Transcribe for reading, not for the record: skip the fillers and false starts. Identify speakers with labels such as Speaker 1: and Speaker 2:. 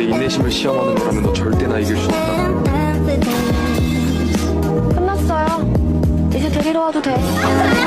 Speaker 1: 인내심을 시험하는 거라면 너 절대 나 이길 수 없다.
Speaker 2: 끝났어요. 이제 데리러 와도 돼.